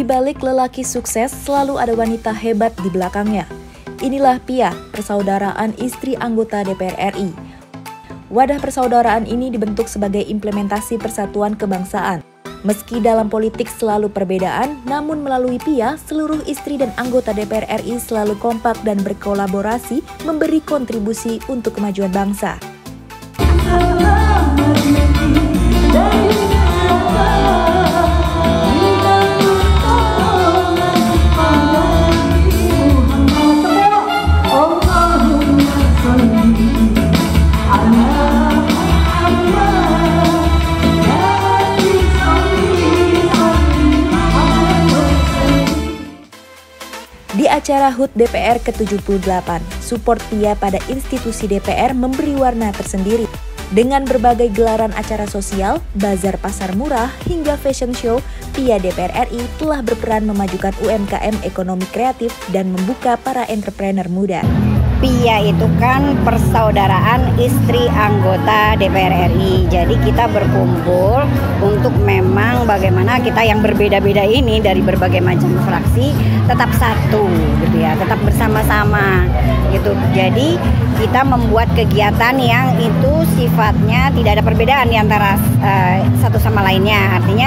Di balik lelaki sukses, selalu ada wanita hebat di belakangnya. Inilah PIA, Persaudaraan Istri Anggota DPR RI. Wadah persaudaraan ini dibentuk sebagai implementasi persatuan kebangsaan. Meski dalam politik selalu perbedaan, namun melalui PIA, seluruh istri dan anggota DPR RI selalu kompak dan berkolaborasi memberi kontribusi untuk kemajuan bangsa. Di acara HUT DPR ke-78, support PIA pada institusi DPR memberi warna tersendiri. Dengan berbagai gelaran acara sosial, bazar pasar murah, hingga fashion show, PIA DPR RI telah berperan memajukan UMKM ekonomi kreatif dan membuka para entrepreneur muda. PIA itu kan persaudaraan istri anggota DPR RI. Jadi kita berkumpul untuk memang bagaimana kita yang berbeda-beda ini dari berbagai macam fraksi tetap satu gitu ya, tetap bersama-sama gitu. Jadi kita membuat kegiatan yang itu sifatnya tidak ada perbedaan di antara satu sama lainnya. Artinya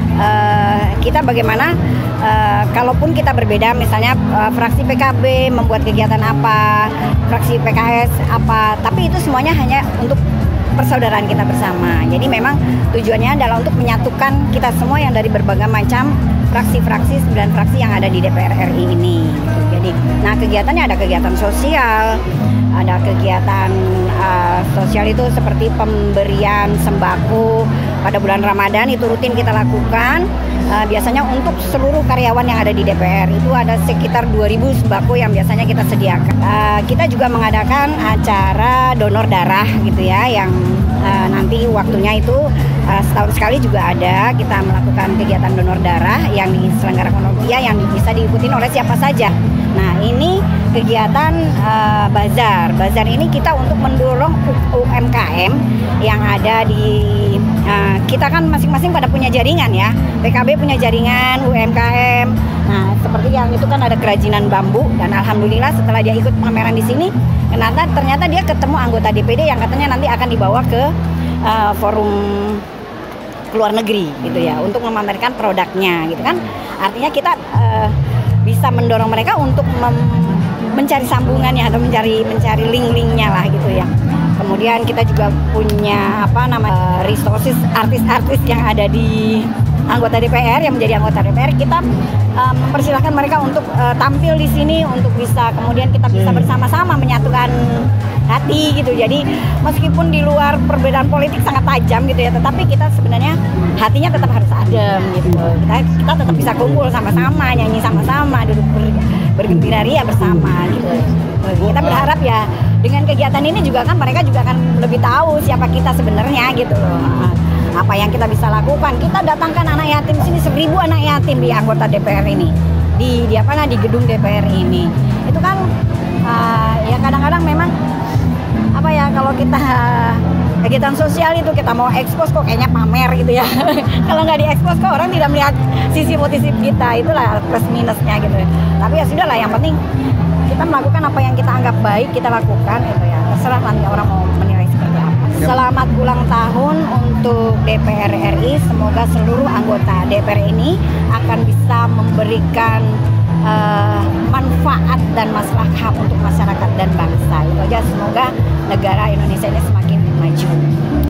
kita bagaimana kalaupun kita berbeda, misalnya fraksi PKB membuat kegiatan apa, fraksi PKS apa, tapi itu semuanya hanya untuk persaudaraan kita bersama. Jadi memang tujuannya adalah untuk menyatukan kita semua yang dari berbagai macam fraksi-fraksi, 9 fraksi yang ada di DPR RI ini. Jadi, nah kegiatannya ada kegiatan sosial, ada kegiatan sosial itu seperti pemberian sembako pada bulan Ramadan, itu rutin kita lakukan. Biasanya untuk seluruh karyawan yang ada di DPR itu ada sekitar 2.000 sembako yang biasanya kita sediakan. Kita juga mengadakan acara donor darah gitu ya, yang nanti waktunya itu setahun sekali juga ada. Kita melakukan kegiatan donor darah yang diselenggarakan oleh PIA yang bisa diikuti oleh siapa saja. Nah ini kegiatan bazar. Bazar ini kita untuk mendorong UMKM yang ada di kita kan masing-masing pada punya jaringan ya. PKB punya jaringan UMKM. Nah seperti yang itu kan ada kerajinan bambu, dan alhamdulillah setelah dia ikut pameran di sini, ternyata dia ketemu anggota DPD yang katanya nanti akan dibawa ke forum luar negeri gitu ya, untuk memamerkan produknya gitu kan. Artinya kita bisa mendorong mereka untuk mencari sambungannya atau mencari link-linknya lah gitu ya. Kemudian kita juga punya resources artis-artis yang ada di anggota DPR yang menjadi anggota DPR. Kita mempersilahkan mereka untuk tampil di sini untuk bisa kemudian kita bisa bersama-sama menyatukan hati gitu. Jadi meskipun di luar perbedaan politik sangat tajam gitu ya, tetapi kita sebenarnya hatinya tetap harus adem gitu. Kita tetap bisa kumpul sama-sama, nyanyi sama-sama, duduk bergembira ria bersama gitu. Kita berharap ya dengan kegiatan ini juga kan mereka juga akan lebih tahu siapa kita sebenarnya gitu loh. Apa yang kita bisa lakukan. Kita datangkan anak yatim sini, 1.000 anak yatim di anggota DPR ini. Di gedung DPR ini. Itu kan ya kadang-kadang memang kalau kita kegiatan sosial itu kita mau ekspos kok kayaknya pamer gitu ya. Kalau nggak diekspos kok orang tidak melihat sisi positif kita. Itulah plus minusnya gitu. Tapi ya sudahlah, yang penting kita melakukan apa yang kita anggap baik kita lakukan gitu ya. Terserah nanti orang mau menilai seperti apa. Selamat ulang tahun untuk DPR RI. Semoga seluruh anggota DPR ini akan bisa memberikan manfaat dan maslahat untuk masyarakat dan bangsa. Itu aja, semoga negara Indonesia ini semakin maju.